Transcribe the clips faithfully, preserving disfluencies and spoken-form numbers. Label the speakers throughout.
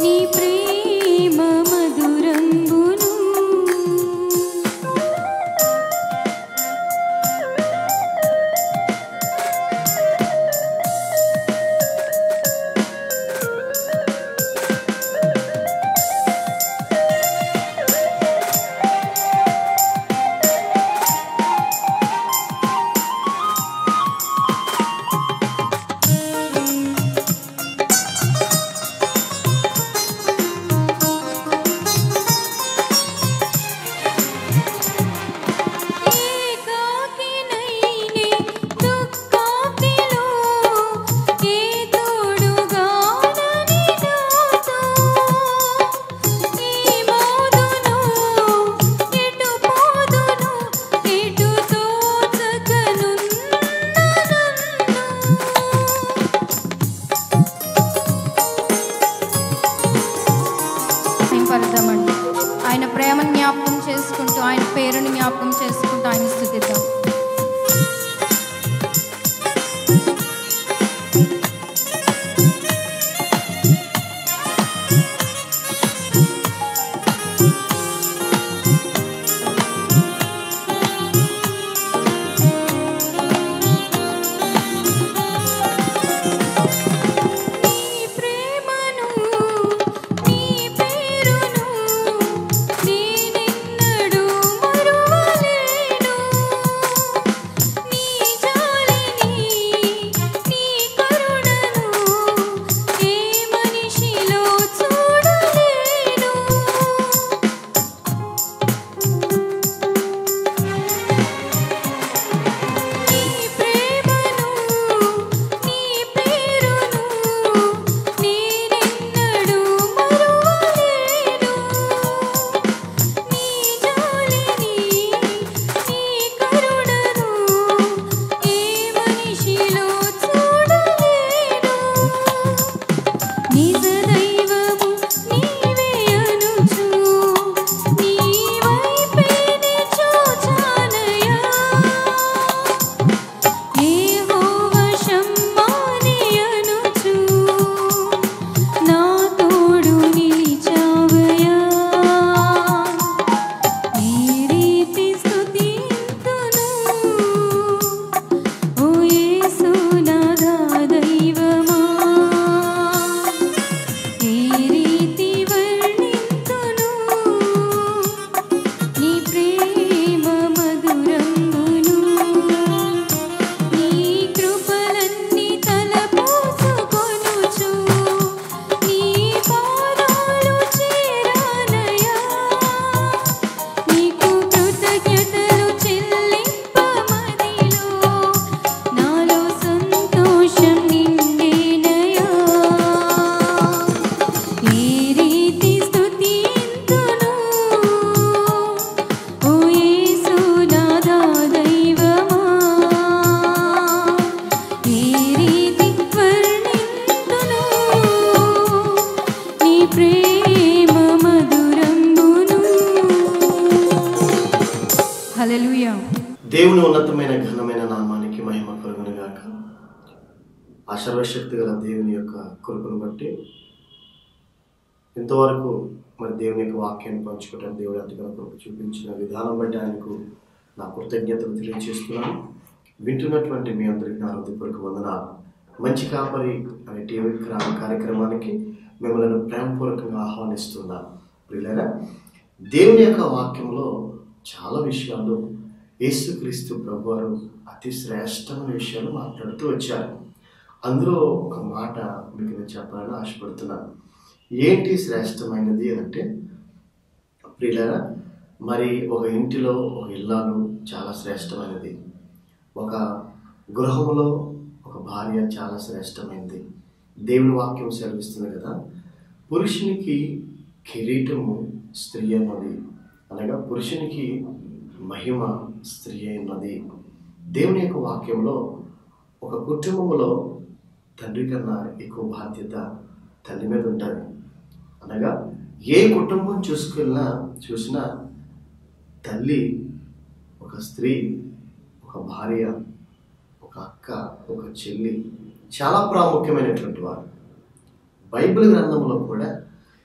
Speaker 1: ఆయన ప్రేమను జ్ఞాపకం చేసుకుంటూ, ఆయన పేరుని జ్ఞాపకం చేసుకుంటూ ఆయన స్తుతిద్దాం.
Speaker 2: దేవుని ఉన్నతమైన ఘనమైన నామానికి మహిమ కలుగును గాక. ఆ సర్వశక్తి గల దేవుని యొక్క కృపను బట్టి ఇంతవరకు మరి దేవుని యొక్క వాక్యాన్ని పంచుకోవడానికి దేవుడు అంతగా కృప చూపించిన విధానం బట్టి ఆయనకు నా కృతజ్ఞతలు తెలియజేస్తున్నాను. వింటున్నటువంటి మీ అందరికీ నా హృదయపూర్వక వందనాలు. మంచి కాపరి అనే టీవీ కార్యక్రమానికి మిమ్మల్ని ప్రేమపూర్వకంగా ఆహ్వానిస్తున్నాను. ప్రియులారా, దేవుని యొక్క వాక్యంలో చాలా విషయాలు యేసుక్రీస్తు ప్రభువారు అతి శ్రేష్టమైన విషయాలు మాట్లాడుతూ వచ్చారు. అందులో ఒక మాట మీకు నేను చెప్పాలని ఆశపడుతున్నాను. ఏంటి శ్రేష్టమైనది అంటే, ప్రియులారా, మరి ఒక ఇంటిలో ఒక ఇల్లాలు చాలా శ్రేష్టమైనది, ఒక గృహంలో ఒక భార్య చాలా శ్రేష్టమైనది. దేవుని వాక్యం సెలవిస్తుంది కదా, పురుషునికి కిరీటము స్త్రీ అన్నది, అనగా పురుషునికి మహిమ స్త్రీ అయినది. దేవుని యొక్క వాక్యంలో ఒక కుటుంబంలో తండ్రి కన్నా ఎక్కువ బాధ్యత తల్లి మీద ఉంటుంది. అనగా ఏ కుటుంబం చూసుకెళ్ళినా చూసినా తల్లి, ఒక స్త్రీ, ఒక భార్య, ఒక అక్క, ఒక చెల్లి చాలా ప్రాముఖ్యమైనటువంటి వారు. బైబిల్ గ్రంథంలో కూడా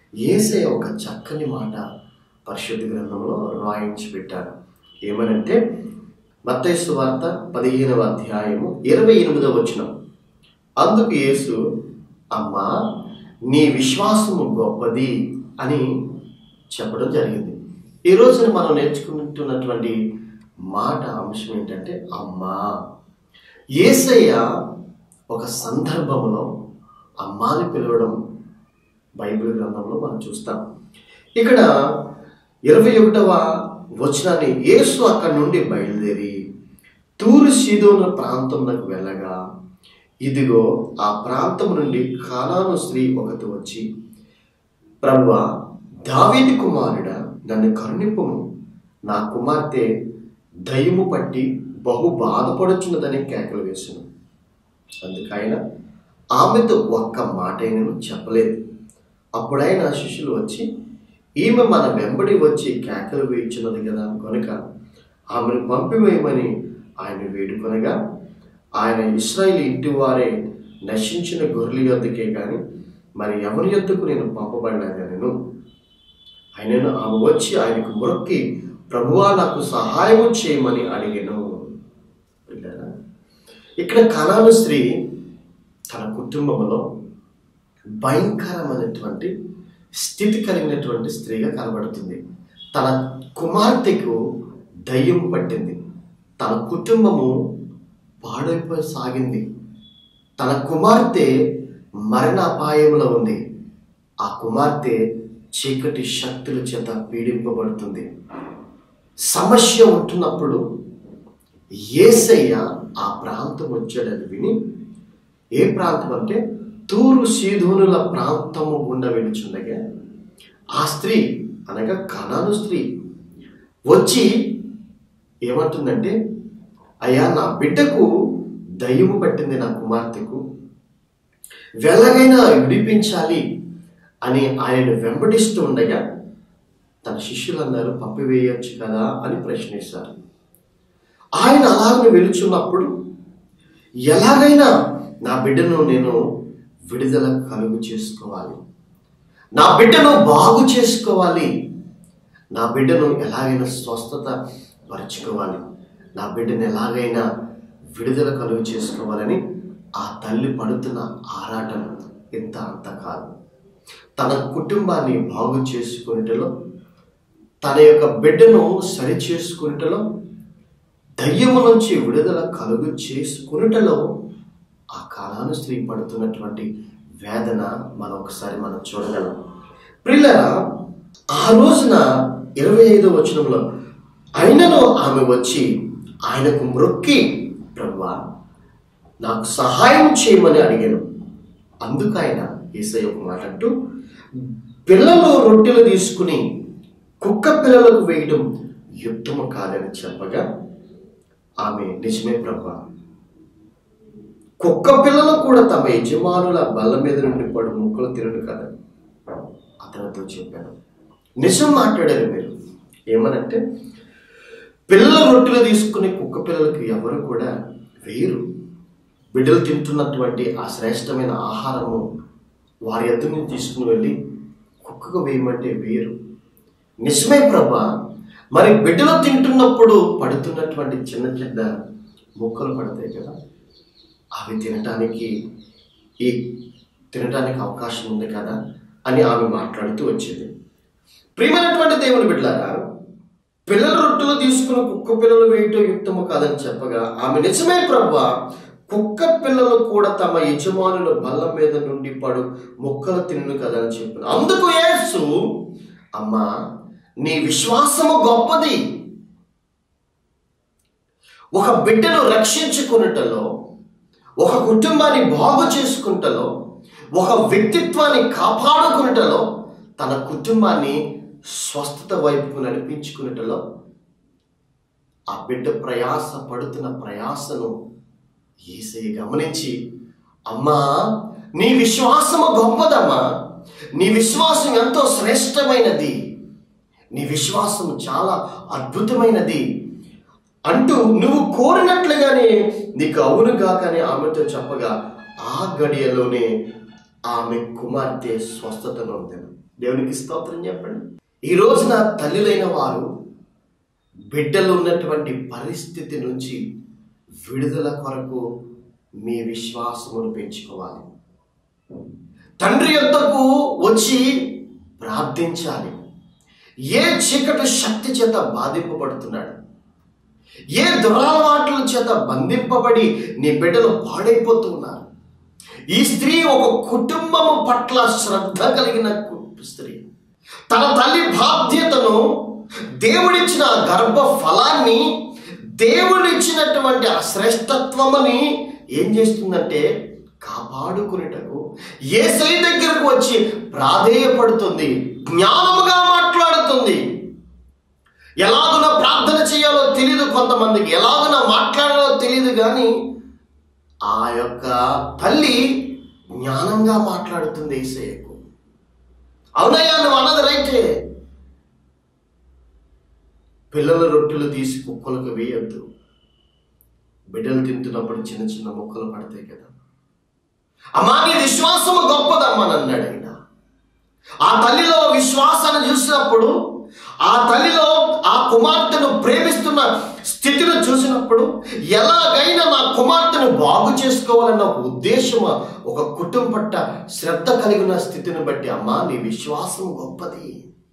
Speaker 2: యేసయ్య ఒక చక్కని మాట పరిశుద్ధ గ్రంథంలో రాయించి పెట్టారు. ఏమనంటే మత్తయి సువార్త పదిహేనవ అధ్యాయము ఇరవై ఎనిమిదవ వచనం. అందుకు యేసు, అమ్మా నీ విశ్వాసము గొప్పది అని చెప్పడం జరిగింది. ఈ రోజున మనం నేర్చుకుంటున్నటువంటి మాట అంశం ఏంటంటే అమ్మా. యేసయ్య ఒక సందర్భంలో అమ్మాని పిలవడం బైబిల్ గ్రంథంలో మనం చూస్తాం. ఇక్కడ ఇరవై ఒకటవ వచనాన్ని, యేసు అక్కడి నుండి బయలుదేరి తూరు సీదోను ప్రాంతంలోకి వెళ్ళగా ఇదిగో ఆ ప్రాంతం నుండి కానాను స్త్రీ ఒకటి వచ్చి, ప్రభువా దావీదు కుమారుడా నన్ను కరుణింపుము, నా కుమార్తె దయ్యము పట్టి బహు బాధపడుచున్నదని కేకలు వేసాను. అందుకైన ఆమెతో ఒక్క మాటైనను చెప్పలేదు. అప్పుడైనా శిష్యులు వచ్చి, ఈమె మన వెంబడి వచ్చి కేకలు వేయించున్నది కదా, కనుక ఆమెను పంపివేయమని ఆయన వేడుకొనగా, ఆయన ఇశ్రాయేలు ఇంటి వారే నశించిన గొర్రెల యొద్దకే కానీ మరి ఎవరి యొద్దకు నేను పంపబడలేదనెను. ఆయనను ఆమె వచ్చి ఆయనకు మొక్కి, ప్రభువా నాకు సహాయం చేయమని అడిగాను. ఇక్కడ కనాను స్త్రీ తన కుటుంబంలో భయంకరమైనటువంటి స్థితి కలిగినటువంటి స్త్రీగా కనబడుతుంది. తన కుమార్తెకు దయ్యం పట్టింది. తన కుటుంబము పాడైపోయి సాగింది. తన కుమార్తె మరణ అపాయంలో ఉంది. ఆ కుమార్తె చీకటి శక్తుల చేత పీడింపబడుతుంది. సమస్య ఉంటున్నప్పుడు యేసయ్య ఆ ప్రాంతం వచ్చాడని విని, ఏ ప్రాంతం అంటే తూరు సీదోనుల ప్రాంతము గుండా వెళుచుండగా ఆ స్త్రీ అనగా కనాను స్త్రీ వచ్చి ఏమంటుందంటే, అయ్యా నా బిడ్డకు దయ్యము పట్టింది, నా కుమార్తెకు వెలగైనా విడిపించాలి అని ఆయనను వెంబడిస్తూ ఉండగా తన శిష్యులు అన్నారు, పంపివేయచ్చు కదా అని ప్రశ్నిస్తారు. ఆయన అలాగనే వెలుచున్నప్పుడు, ఎలాగైనా నా బిడ్డను నేను విడుదల కలుగు చేసుకోవాలి, నా బిడ్డను బాగు చేసుకోవాలి, నా బిడ్డను ఎలాగైనా స్వస్థత పరుచుకోవాలి, నా బిడ్డను ఎలాగైనా విడుదల కలుగు చేసుకోవాలని ఆ తల్లి పడుతున్న ఆరాటం ఇంత అంత కాదు. తన కుటుంబాన్ని బాగు చేసుకునేటలో, తన యొక్క బిడ్డను సరి చేసుకునేటలో, దయ్యము నుంచి విడుదల కలుగు చేసుకునేటలో ఆ కానాను స్త్రీ పడుతున్నటువంటి వేదన మనం ఒకసారి మనం చూడగలం. ప్రియులారా, ఆ రోజున ఇరవై ఐదో వచనంలో, అయినను ఆమె వచ్చి ఆయనకు మ్రొక్కి, ప్రభువా నాకు సహాయం చేయమని అడిగాను. అందుకు ఆయన యేసయ్య ఒక మాట అంటూ, పిల్లలు రొట్టెలు తీసుకుని కుక్క పిల్లలకు వేయడం యుక్తము కాదని చెప్పగా ఆమె, నిజమే ప్రభువా, కుక్క పిల్లలు కూడా తమ యజమానుల బల్ల మీద నుండి పడు ముక్కలు తినడు కదా అతనితో చెప్పాను. నిజం మాట్లాడారు మీరు. ఏమనంటే, పిల్లల రొట్టెలు తీసుకుని కుక్క పిల్లలకు ఎవరు కూడా వేయరు. బిడ్డలు తింటున్నటువంటి ఆ శ్రేష్టమైన ఆహారము వారి ఎద్దు నుంచి తీసుకుని వెళ్ళి కుక్కకు వేయమంటే వేయరు. నిజమే ప్రభా, మరి బిడ్డలు తింటున్నప్పుడు పడుతున్నటువంటి చిన్న చిన్న ముక్కలు పడతాయి కదా, అవి తినటానికి ఈ తినటానికి అవకాశం ఉంది కదా అని ఆమె మాట్లాడుతూ వచ్చింది. ప్రియమైనటువంటి దేవుని బిడ్డలారా, పిల్లల రొట్టెలు తీసుకుని కుక్క పిల్లలు వేయటం యుక్తము కాదని చెప్పగా ఆమె, నిజమే ప్రభువా, కుక్క పిల్లలు కూడా తమ యజమానుల బల్ల మీద నుండి పడు ముక్కలు తినను కదా అని చెప్పాను. అందుకు యేసు, అమ్మా నీ విశ్వాసము గొప్పది. ఒక బిడ్డను రక్షించుకున్నటలో, ఒక కుటుంబాన్ని బాగు చేసుకుంటలో, ఒక వ్యక్తిత్వాన్ని కాపాడుకున్నటలో, తన కుటుంబాన్ని స్వస్థత వైపుకు నడిపించుకున్నటలో ఆ బిడ్డ ప్రయాస పడుతున్న ప్రయాసను యేసయ్య గమనించి, అమ్మా నీ విశ్వాసము గొప్పదమ్మా, నీ విశ్వాసం ఎంతో శ్రేష్టమైనది, నీ విశ్వాసం చాలా అద్భుతమైనది అంటూ నువ్వు కోరినట్లుగానే నీకు అవునుగా కానీ ఆమెతో చెప్పగా ఆ గడియలోనే ఆమె కుమార్తె స్వస్థతను పొందాను. దేవునికి స్తోత్రం చెప్పండి. ఈ రోజున తల్లులైన వారు బిడ్డలు ఉన్నటువంటి పరిస్థితి నుంచి విడుదల కొరకు మీ విశ్వాసమును పెంచుకోవాలి. తండ్రి యొద్దకు వచ్చి ప్రార్థించాలి. ఏ చీకటి శక్తి చేత బాధింపబడుతున్నాడు, ఏ దురలవాట్ల చేత బంధింపబడి నీ బిడ్డలు పాడైపోతున్నారు. ఈ స్త్రీ ఒక కుటుంబము పట్ల శ్రద్ధ కలిగిన స్త్రీ. తన తల్లి బాధ్యతను, దేవుడిచ్చిన గర్భ ఫలాన్ని, దేవుడిచ్చినటువంటి ఆ శ్రేష్టత్వముని ఏం చేస్తుందంటే కాపాడుకునేటకు యేసయ్య దగ్గరకు వచ్చి ప్రాధేయపడుతుంది, జ్ఞానముగా మాట్లాడుతుంది. ఎలాగున ప్రార్థన చేయాలో తెలియదు కొంతమందికి, ఎలాగున మాట్లాడాలో తెలియదు, కానీ ఆ యొక్క తల్లి జ్ఞానంగా మాట్లాడుతుంది యేసయ్యకు. అవునయ్యా నువ్వు అన్నది రైటే. పిల్లల రొట్టెలు తీసి కుక్కలకు వేయద్దు. బిడ్డలు తింటున్నప్పుడు చిన్న చిన్న ముక్కలు పడతాయి కదా. అమ్మా నీ విశ్వాసము గొప్పదమ్మా అన్నాడు ఆయన. ఆ తల్లిలో విశ్వాసాన్ని చూసినప్పుడు, ఆ తల్లిలో ఆ కుమార్తెను ప్రేమిస్తున్న స్థితిని చూసినప్పుడు, ఎలాగైనా నా కుమార్తెను బాగు చేసుకోవాలన్న ఒక ఉద్దేశం, ఒక కుటుంబం పట్ల శ్రద్ధ కలిగిన స్థితిని బట్టి అమ్మా నీ విశ్వాసం గొప్పది.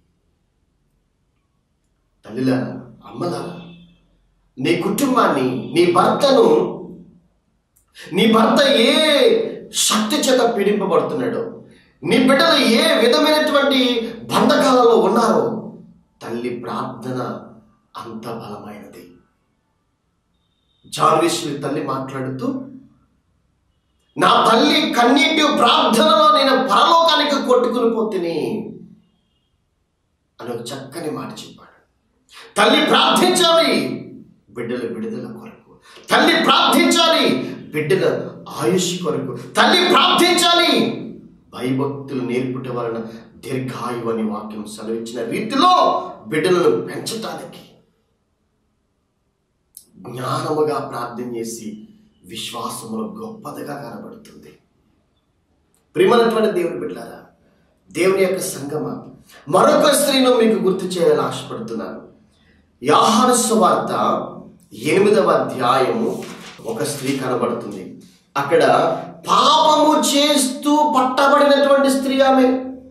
Speaker 2: తల్లిలారా, అమ్మలారా, నీ కుటుంబాన్ని, నీ భర్తను, నీ భర్త ఏ శక్తి చేత పీడింపబడుతున్నాడో, నీ బిడ్డలు ఏ విధమైనటువంటి బంధకాలలో ఉన్నారో, తల్లి ప్రార్థన అంత బలమైనది. జాన్విశ్వరి తల్లి మాట్లాడుతూ, నా తల్లి కన్నీటి ప్రార్థనలో నేను పరలోకానికి కొట్టుకుని పోతిని అని ఒక చక్కని మాట చెప్పాడు. తల్లి ప్రార్థించాలి బిడ్డల విడుదల కొరకు, తల్లి ప్రార్థించాలి బిడ్డల ఆయుష్ కొరకు, తల్లి ప్రార్థించాలి భయభక్తులు నేర్పుట వలన దీర్ఘాయువు అని వాక్యం సెలవిచ్చిన రీతిలో బిడ్డలను పెంచటానికి జ్ఞానముగా ప్రార్థన చేసి విశ్వాసములో గొప్పదిగా కనబడుతుంది. ప్రియమైనటువంటి దేవుని బిడ్డలారా, దేవుని యొక్క సంగమ, మరొక స్త్రీను మీకు గుర్తు చేయాలని ఆశపడుతున్నాను. యోహాను సువార్త ఎనిమిదవ అధ్యాయము ఒక స్త్రీ కనబడుతుంది. అక్కడ పాపము చేస్తూ పట్టబడినటువంటి స్త్రీ. ఆమె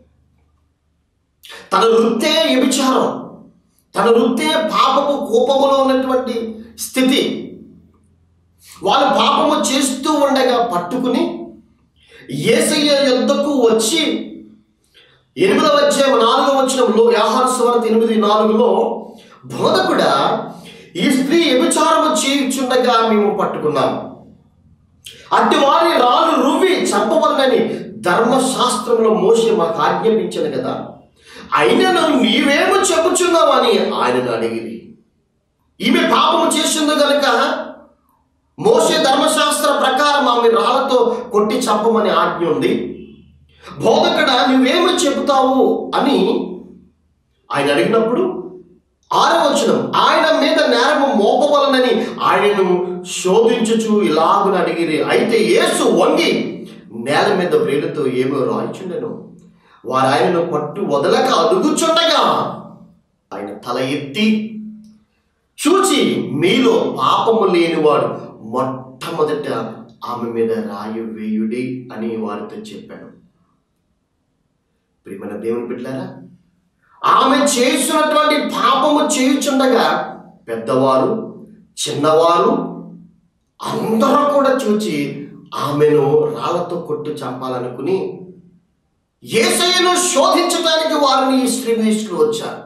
Speaker 2: తన వృత్తే వ్యభిచారం, తన వృత్తే పాపము కోపములో ఉన్నటువంటి స్థితి. వాళ్ళు పాపము చేస్తూ ఉండగా పట్టుకుని యేసయ్య యొద్దకు వచ్చి, ఎనిమిదవ అధ్యాయం నాలుగవ వచనంలో, యోహాను సువార్త ఎనిమిది నాలుగులో, బోధకుడా ఈ స్త్రీ వ్యభిచారము చేయుచుండగా మేము పట్టుకున్నాం, అట్టి వారి రాళ్ళు రువ్వి చంపవలనని ధర్మశాస్త్రంలో మోషే మాకు ఆజ్ఞాపించను కదా, అయినను నీవేమో చెప్పుచున్నావు అని ఆయనను అడిగిరి. ఈమె పాపము చేసింది కనుక మోషే ధర్మశాస్త్ర ప్రకారం ఆమె రాళ్లతో కొట్టి చంపమని ఆజ్ఞ ఉంది. బోధకుడా నువ్వేమో చెబుతావు అని ఆయన అడిగినప్పుడు, ఆరవ వచనం, ఆయన మీద నేరము మోపవలనని ఆయనను శోధించుచు ఇలాగున అడిగిరి. అయితే యేసు వంగి నేల మీద వ్రేలుతో ఏమో రాయిచుండెను. వారు ఆయనను పట్టు వదలక అడుగుచుండగా ఆయన తల ఎత్తి చూచి, మీలో పాపము లేనివాడు మొట్టమొదట ఆమె మీద రాయి వేయుడి అని వారితో చెప్పాను. ప్రియమైన దేవుని బిడ్డలారా, ఆమె చేసినటువంటి పాపము చేయుచుండగా పెద్దవారు చిన్నవారు అందరూ కూడా చూచి ఆమెను రాళ్లతో కొట్టి చంపాలనుకుని యేసయ్యను శోధించడానికి వారిని ఈ స్త్రీని తీసుకుని వచ్చారు.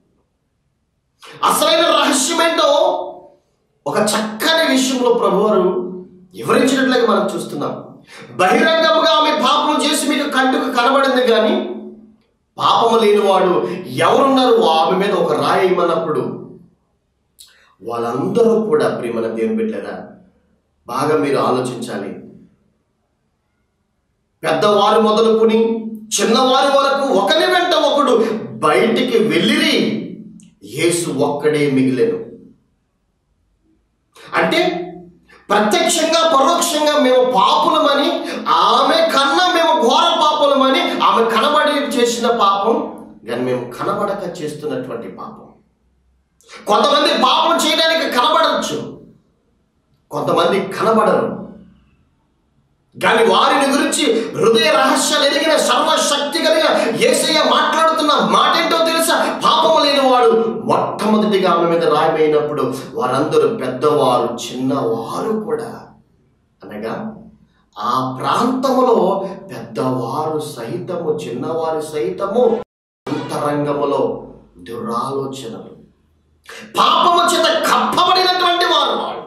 Speaker 2: అసలైన రహస్యమేంటో ఒక చక్కని విషయంలో ప్రభువారు వివరించినట్లుగా మనం చూస్తున్నాం. బహిరంగముగా ఆమె పాపం చేసి మీకు కంటుకు కనబడింది, కానీ పాపము లేనివాడు ఎవరున్నారు ఆమె మీద ఒక రాయి వేయమన్నప్పుడు వాళ్ళందరూ కూడా, ప్రియమైన దేవుని బిడ్డలారా, బాగా మీరు ఆలోచించాలి. పెద్దవారు మొదలుకుని చిన్నవారి వరకు ఒకరి వెంట ఒకడు బయటికి వెళ్ళిరి, యేసు ఒక్కడే మిగిలెను. అంటే ప్రత్యక్షంగా పరోక్షంగా మేము పాపులమని, ఆమె కన్నా మేము ఘోర పాప అని ఆమె కనబడి చేసిన పాపం, కానీ మేము కనబడక చేస్తున్నటువంటి పాపం. కొంతమంది పాపం చేయడానికి కనబడవచ్చు, కొంతమంది కనబడరు. కానీ వారిని గురించి హృదయ రహస్యాలు ఎదిగిన సర్వశక్తి కలిగిన యేసయ్య మాట్లాడుతున్న మాట ఏంటో తెలుసా? పాపము లేని వాడు మొట్టమొదటిగా ఆమె మీద రాయమైనప్పుడు వారందరూ పెద్దవారు చిన్నవారు కూడా, అనగా ఆ ప్రాంతములో పెద్దవారు సహితము చిన్నవారు సహితము అంతరంగములో దురాలోచనలు, పాపము చేత కప్పబడినటువంటి వారు వాడు.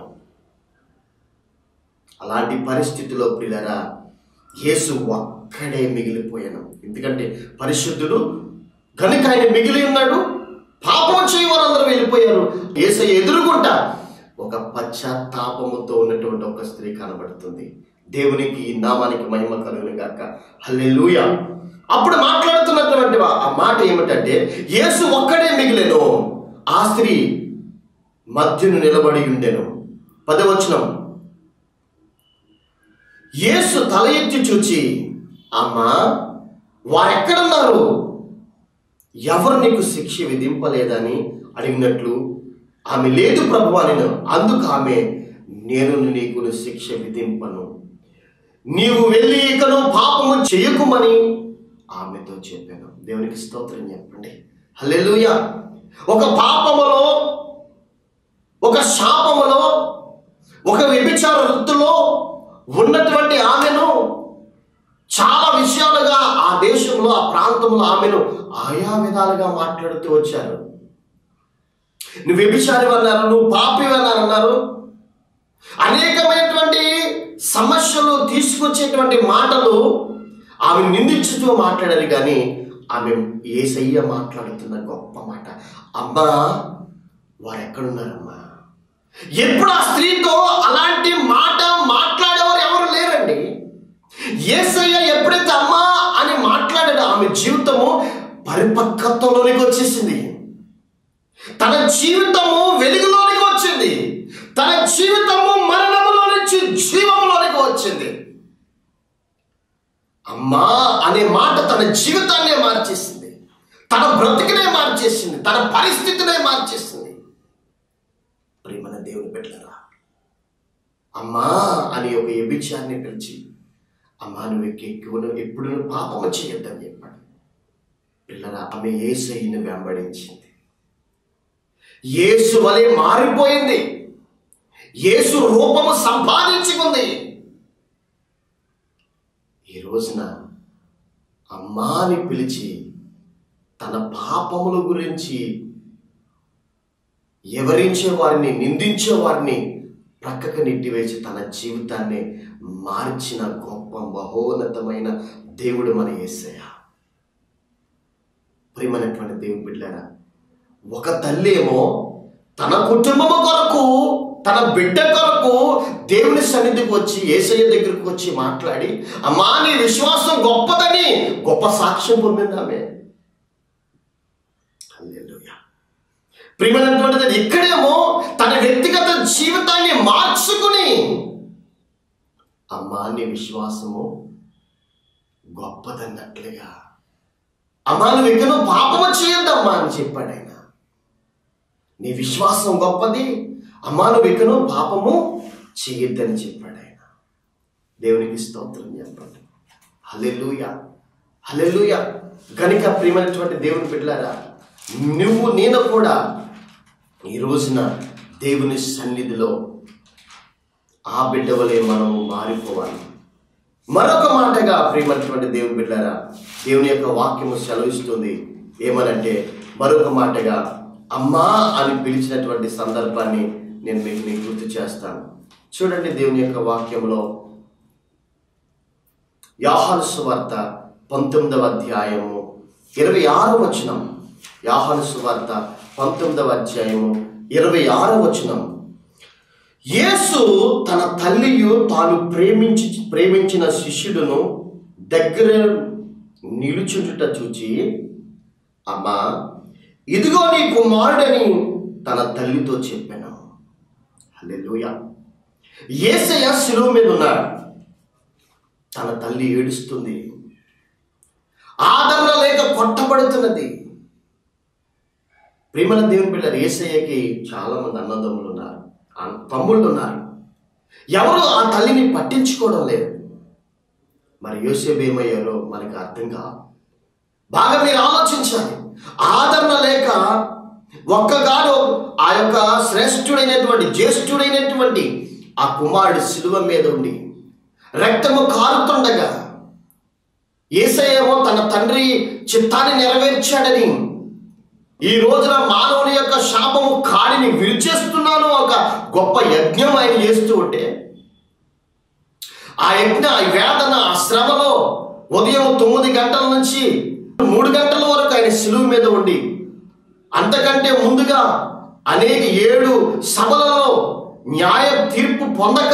Speaker 2: అలాంటి పరిస్థితిలో ప్రియులారా యేసు ఒక్కడే మిగిలిపోయాను. ఎందుకంటే పరిశుద్ధుడు కనుక ఆయన మిగిలి ఉన్నాడు. పాపం చేయ వారందరూ వెళ్ళిపోయారు. యేసయ్య ఎదురుగుంటా ఒక పశ్చాత్తాపముతో ఉన్నటువంటి ఒక స్త్రీ కనబడుతుంది. దేవునికి నామానికి మహిమ కలుగును గాక. హల్లెలూయా. అప్పుడు మాట్లాడుతున్నటువంటి ఆ మాట ఏమిటంటే, యేసు ఒక్కడే మిగిలెను, ఆ స్త్రీ మధ్యను నిలబడి ఉండెను. పదవచనం, యేసు తల ఎత్తి చూచి, అమ్మా వారెక్కడున్నారు, ఎవరు నీకు శిక్ష విధింపలేదని అడిగినట్లు ఆమె లేదు ప్రభువా నేను. అందుకు ఆమె, నేను నీకు శిక్ష విధింపను, నీవు వెళ్ళి ఇకను పాపము చేయకుమని ఆమెతో చెప్పాను. దేవునికి స్తోత్రం చెప్పండి. హల్లెలూయా. ఒక పాపములో, ఒక శాపములో, ఒక వ్యభిచార వృత్తిలో ఉన్నటువంటి ఆమెను చాలా విషయాలుగా ఆ దేశంలో ఆ ప్రాంతంలో ఆమెను ఆయా విధాలుగా మాట్లాడుతూ వచ్చారు. నువ్వు వ్యభిచారి అన్నారు, నువ్వు పాపి అన్నారు అన్నారు. అనేకమైనటువంటి సమస్యలు తీసుకొచ్చేటువంటి మాటలు ఆమె నిందించుతూ మాట్లాడారు. కానీ ఆమె యేసయ్య మాట్లాడుతున్న గొప్ప మాట, అమ్మా వారు ఎక్కడున్నారమ్మా. ఎప్పుడు ఆ స్త్రీతో అలాంటి మాట మాట్లాడేవారు ఎవరు లేరండి. యేసయ్య ఎప్పుడైతే అమ్మా అని మాట్లాడాడో ఆమె జీవితము పరిపక్వతలోనికి వచ్చేసింది. తన జీవితము వెలుగులోనికి వచ్చింది. తన జీవితము మరణములో నుంచి జీవములోనికి వచ్చింది. అమ్మా అనే మాట తన జీవితాన్నే మార్చేసింది, తన బ్రతికినే మార్చేసింది, తన పరిస్థితినే మార్చేసింది. ప్రియమైన దేవుని బిడ్డలారా, అమ్మా అని ఒక వ్యభిచారిని పిలిచి, అమ్మా నువ్వు ఎక్కువ ఎప్పుడు నువ్వు పాపము చేయొద్దని చెప్పాడు. పిల్లరా, ఆమె యేసయ్యను వెంబడించింది. యేసు వలె మారిపోయింది. యేసు రూపము సంపాదించుకుంది. ఈ రోజున అమ్మా అని పిలిచి తన పాపముల గురించి ఎవరించే వారిని, నిందించే వారిని ప్రక్కకు నెట్టివేసి తన జీవితాన్ని మార్చిన గొప్ప మహోన్నతమైన దేవుడు మన యేసయ్య. ప్రియమైనటువంటి దేవుని బిడ్డలారా, ఒక తల్లి ఏమో తన కుటుంబము కొరకు, తన బిడ్డ కొరకు దేవుని సన్నిధికి వచ్చి యేసయ్య దగ్గరికి వచ్చి మాట్లాడి, అమ్మా నీ విశ్వాసం గొప్పదని గొప్ప సాక్ష్యం పొందిందామే. హల్లెలూయా. ప్రియమైనటువంటిది ఇక్కడేమో తన వ్యక్తిగత జీవితాన్ని మార్చుకుని, అమ్మా నీ విశ్వాసము గొప్పదన్నట్లుగా, అమ్మా నువ్వు ఇకను పాపము చేయొద్దమ్మా అని చెప్పాడు ఆయన. నీ విశ్వాసం గొప్పది, అమ్మా నువ్వు ఇకను పాపము చేయొద్దని చెప్పాడు ఆయన. దేవునికి స్తోత్రం చెప్పండి. హల్లెలూయా, హల్లెలూయా. కనుక ప్రియమైనటువంటి దేవుని బిడ్డలారా, నువ్వు నేను కూడా ఈ రోజున దేవుని సన్నిధిలో ఆ బిడ్డ వలె మనం మారిపోవాలి. మరొక మాటగా ప్రియమైనటువంటి దేవుని బిడ్డలారా, దేవుని యొక్క వాక్యము సెలవిస్తుంది ఏమనంటే, మరొక మాటగా అమ్మా అని పిలిచినటువంటి సందర్భాన్ని నేను మీకు మీకు గుర్తు చేస్తాను. చూడండి దేవుని యొక్క వాక్యంలో యోహాను సువార్త పంతొమ్మిదవ అధ్యాయము ఇరవై ఆరు వచనం. యోహాను సువార్త పంతొమ్మిదవ అధ్యాయము ఇరవై ఆరు వచనం. యేసు తన తల్లియు తాను ప్రేమించి ప్రేమించిన శిష్యుడును దగ్గర నిలుచుండుట చూచి, అమ్మా ఇదిగో నీ కుమారుడని తన తల్లితో చెప్పాను. హల్లెలూయా. యేసయ్య శిలువ మీద ఉన్నాడు. తన తల్లి ఏడుస్తుంది. ఆదరణ లేక కొట్టబడుతున్నది. ప్రియమైన దేవుని బిడ్డలు, యేసయ్యకి చాలా మంది అన్నదమ్ములు ఉన్నారు, తమ్ముళ్ళు ఉన్నారు. ఎవరు ఆ తల్లిని పట్టించుకోవడం లేదు. మరి యోసేపు ఏమయ్యారో మనకు అర్థం కాదు. బాగా మీరు ఆలోచించాలి. ఆదరణ లేక ఒక్కగాడు ఆ యొక్క శ్రేష్ఠుడైనటువంటి జ్యేష్ఠుడైనటువంటి ఆ కుమారుడు శిలువ మీద ఉండి రక్తము కారుతుండగా యేసయ్యేమో తన తండ్రి చిత్తాన్ని నెరవేర్చాడని ఈ రోజున మానవుని యొక్క శాపము కాడిని విరిచేస్తున్నాను ఒక గొప్ప యజ్ఞం ఆయన చేస్తూ ఉంటే, ఆ యజ్ఞ వేదన ఆ శ్రమలో ఉదయం తొమ్మిది గంటల నుంచి మూడు గంటల వరకు ఆయన శిలువ మీద ఉండి, అంతకంటే ముందుగా అనేక ఏడు సభలలో న్యాయ తీర్పు పొందక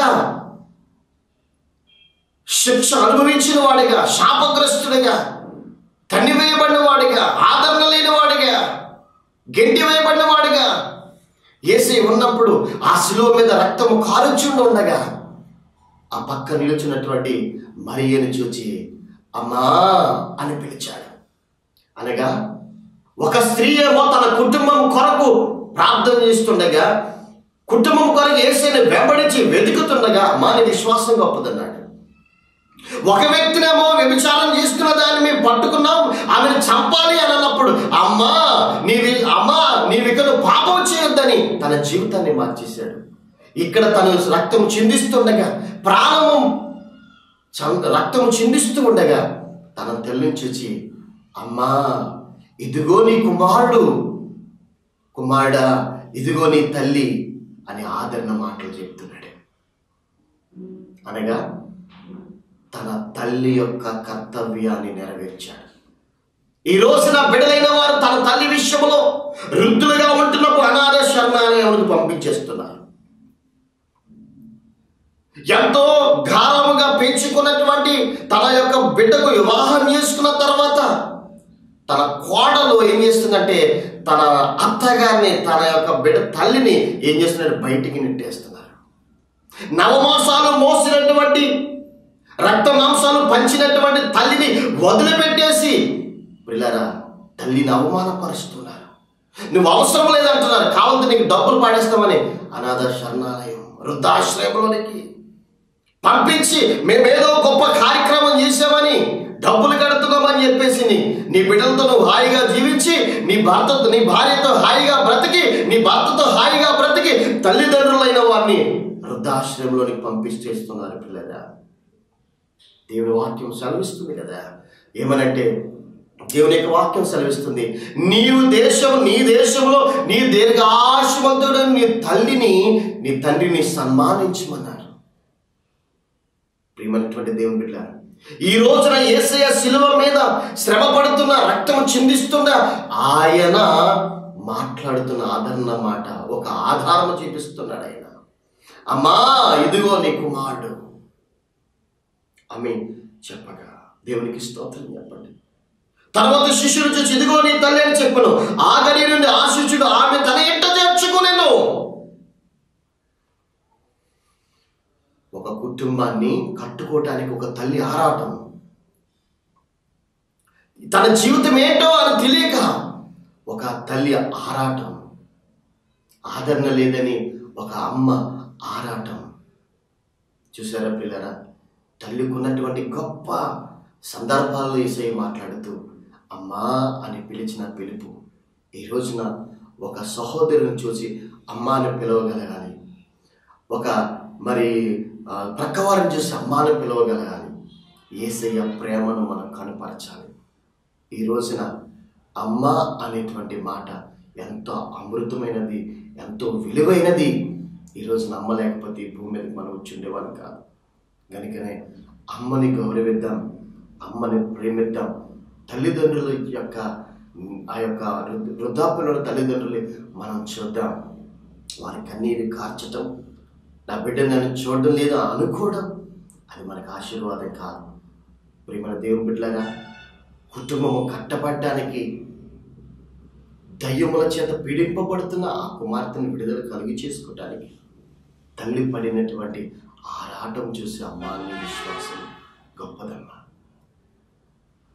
Speaker 2: శిక్ష అనుభవించిన వాడిగా, శాపగ్రస్తుడిగా, తన్నివేయబడిన వాడిగా, ఆదరణ లేని వాడిగా, గెంటి వేయబడిన వాడిగా యేసయ్య ఉన్నప్పుడు ఆ శిలువ మీద రక్తము కారుచుండి ఉండగా ఆ పక్క నిలుచున్నటువంటి మరియను చూచి అమ్మా అని పిలిచాడు. అనగా ఒక స్త్రీ ఏమో తన కుటుంబం కొరకు ప్రార్థన చేస్తుండగా, కుటుంబం కొరకు యేసయ్యను వెంబడించి వెతుకుతుండగా అమ్మా నీ విశ్వాసం గొప్పదన్నాడు. ఒక వ్యక్తినేమో వ్యభిచారం చేస్తున్న దాన్ని మేము పట్టుకున్నాం, ఆమెను చంపాలి అని అన్నప్పుడు అమ్మా నీవి అమ్మా నీవికను పాపం చేయొద్దని తన జీవితాన్ని మార్చేశాడు. ఇక్కడ తను రక్తం చిందిస్తుండగా, ప్రాణము రక్తం చిందిస్తూ ఉండగా తన తల్లిని చూచి అమ్మా ఇదిగో నీ కుమారుడు, కుమారుడా ఇదిగో నీ తల్లి అని ఆదరణ మాటలు చెప్తున్నాడు. అనగా తన తల్లి యొక్క కర్తవ్యాన్ని నెరవేర్చాడు. ఈ రోజున బిడ్డలైన వారు తన తల్లి విషయంలో వృద్ధులుగా ఉంటున్నప్పుడు అనాథ శరణాలయాలకు పంపించేస్తున్నారు. ఎంతో గారముగా పెంచుకున్నటువంటి తన యొక్క బిడ్డకు వివాహం చేసుకున్న తర్వాత తన కోడలు ఏం చేస్తుందంటే తన అత్తగారిని, తన యొక్క బిడ్డ తల్లిని ఏం చేస్తున్నారు, బయటికి నెట్టేస్తున్నారు. నవమాసాలు మోసినటువంటి రక్త మాంసాలు పంచినటువంటి తల్లిని వదిలిపెట్టేసి పిల్లరా తల్లిని అవమానపరుస్తున్నారు. నువ్వు అవసరం లేదంటున్నారు, కావాలంటే నీకు డబ్బులు పాడేస్తామని అనాథ శరణాలయం వృద్ధాశ్రయంలోనికి పంపించి మేమేదో గొప్ప కార్యక్రమం చేసామని డబ్బులు కడుతున్నామని చెప్పేసి నీ బిడ్డలతో నువ్వు హాయిగా జీవించి నీ భర్తతో నీ భార్యతో హాయిగా బ్రతికి నీ భర్తతో హాయిగా బ్రతికి తల్లిదండ్రులైన వారిని వృద్ధాశ్రయంలోనికి పంపించేస్తున్నారు. పిల్లరా దేవుని వాక్యం సెలవిస్తుంది కదా, ఏమనంటే దేవుని యొక్క వాక్యం సెలవిస్తుంది, నీవు దేశం నీ దేశంలో నీ దీర్ఘాయుష్మంతుడు నీ తల్లిని నీ తండ్రిని సన్మానించమన్నారు. ప్రియమైనటువంటి దేవుని బిడ్డ, ఈ రోజున యేసయ్య శిలువ మీద శ్రమ పడుతున్న, రక్తం చిందిస్తున్న ఆయన మాట్లాడుతున్న ఆదరణ మాట, ఒక ఆధారం చూపిస్తున్నాడు. ఆయన అమ్మా ఇదిగో నీ కుమారుడు ఆమె చెప్పగా దేవునికి స్తోత్రం చెప్పండి. తర్వాత శిష్యులు చూసి ఇదిగో నీ తల్లి అని చెప్పను. ఆగని నుండి ఆ శిష్యుడు ఆమె తన ఇంట చేర్చుకునేను. ఒక కుటుంబాన్ని కట్టుకోవటానికి ఒక తల్లి ఆరాటం, తన జీవితం ఏంటో అని తెలియక ఒక తల్లి ఆరాటం, ఆదరణ లేదని ఒక అమ్మ ఆరాటం. చూసారా పిల్లరా, తల్లికి ఉన్నటువంటి గొప్ప సందర్భాల్లో యేసయ్య మాట్లాడుతూ అమ్మా అని పిలిచిన పిలుపు ఈ రోజున ఒక సహోదరుని చూసి అమ్మ అని పిలవగలగాలి, ఒక మరి ప్రక్కవారిని చూసి అమ్మ అని పిలవగలగాలి. యేసయ్య ప్రేమను మనం కనపరచాలి. ఈ రోజున అమ్మ అనేటువంటి మాట ఎంతో అమృతమైనది, ఎంతో విలువైనది. ఈరోజు నమ్మలేకపోతే ఈ భూమి మీదకి మనం వచ్చి ఉండేవాళ్ళం కాదు. కనుకనే అమ్మని గౌరవిద్దాం, అమ్మని ప్రేమిద్దాం. తల్లిదండ్రుల యొక్క ఆ యొక్క వృద్ధాప్యంలో తల్లిదండ్రులు మనం చూద్దాం. వారి కన్నీరు కార్చటం, నా బిడ్డ నన్ను చూడడం లేదా అనుకోవడం, అది మనకు ఆశీర్వాదం కాదు. ప్రియమైన దేవుని బిడ్డలారా, కుటుంబము కట్టబడ్డానికి దయ్యముల చేత పీడింపబడుతున్న ఆ కుమార్తెను విడుదల కలిగి చేసుకోవటానికి తల్లి పడినటువంటి ఆరాటం చూసి అమ్మాని విశ్వాసం గొప్పదమ్మా.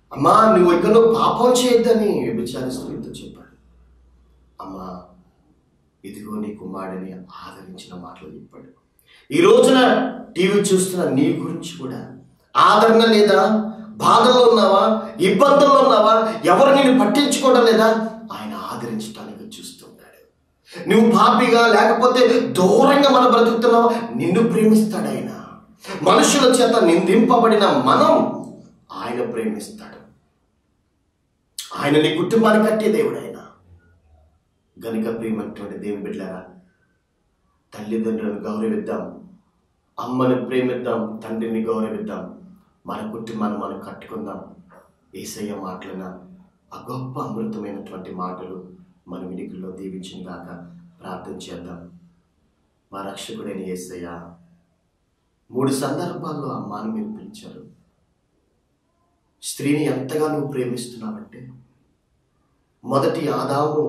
Speaker 2: అమ్మా నువ్వు ఇక్కడ నువ్వు పాపం చేయొద్దని వ్యభిచారి స్త్రీతో చెప్పాడు. అమ్మా ఇదిగో నీ కుమారుడిని ఆదరించిన మాటలు చెప్పాడు. ఈ రోజున టీవీ చూస్తున్న నీ గురించి కూడా ఆదరణ లేదా? బాధలో ఉన్నావా? ఇబ్బందుల్లో ఉన్నావా? ఎవరు నిన్ను పట్టించుకోవడం లేదా? ఆయన ఆదరించడానికి చూస్తున్నాడు. నువ్వు పాపిగా లేకపోతే దూరంగా మనం బ్రతుకుతున్నావా? నిన్ను ప్రేమిస్తాడు ఆయన. మనుషుల చేత నిందింపబడిన మనం ఆయన ప్రేమిస్తాడు. ఆయన నీ కుటుంబాన్ని కట్టే దేవుడు ఆయన. గనుక ప్రేమటువంటి దేవుని బిడ్డలారా, తల్లిదండ్రులను గౌరవిద్దాం, అమ్మని ప్రేమిద్దాం, తండ్రిని గౌరవిద్దాం, మన కుటుంబాన్ని మనం కట్టుకుందాం. యేసయ్య మాటలన ఆ గొప్ప అమృతమైనటువంటి మాటలు మన వినికిల్లో దీవించిన గాక. ప్రార్థన చేద్దాం. మా రక్షకుడైన యేసయ్య, మూడు సందర్భాల్లో అమ్మాని మీరు పిలిచారు. స్త్రీని ఎంతగా నువ్వు ప్రేమిస్తున్నావంటే, మొదటి ఆదాము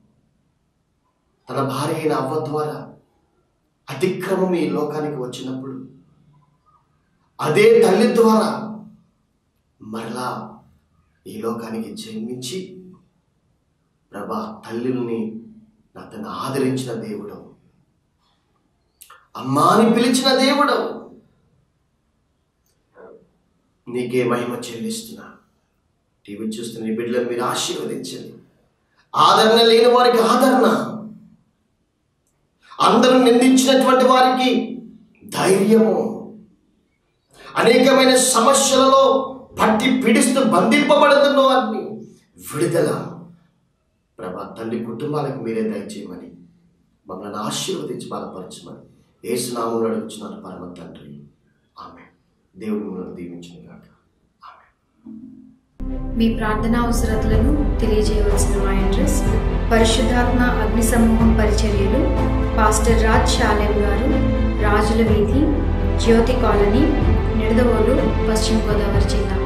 Speaker 2: తన భార్య అయిన అవ్వ ద్వారా అతిక్రమం ఈ లోకానికి వచ్చినప్పుడు, అదే తల్లి ద్వారా మరలా ఈ లోకానికి జన్మించి ప్రభా తల్లిని అతను ఆదరించిన దేవుడు, అమ్మాని పిలిచిన దేవుడు, నీకే మహిమ చెల్లిస్తున్నా. టీవీ చూస్తున్న నీ బిడ్డలను మీరు ఆశీర్వదించండి. ఆదరణ లేని వారికి ఆదరణ, అందరూ నిందించినటువంటి వారికి ధైర్యము, అనేకమైన సమస్యలలో పట్టి పీడిస్తూ బంధింపబడుతున్న వారిని విడుదల ప్రభా తల్లి కుటుంబాలకు మీరే దయచేయమని మమ్మల్ని ఆశీర్వదించి బలపరచమని యేసు నామములో అడుగుచున్నాను పరమ తండ్రి, ఆమేన్. దేవుని మిమ్మల్ని దీవించును గాక. ఆమేన్.
Speaker 1: మీ ప్రార్థన అవసరతలను తెలియజేయవలసిన మా అడ్రస్: పరిశుద్ధాత్మ అగ్ని సమూహం పరిచర్యలు, పాస్టర్ రాజ్ షాలేం గారు, రాజుల వీధి, జ్యోతి కాలనీ, నిడదవోలు, పశ్చిమ గోదావరి జిల్లా.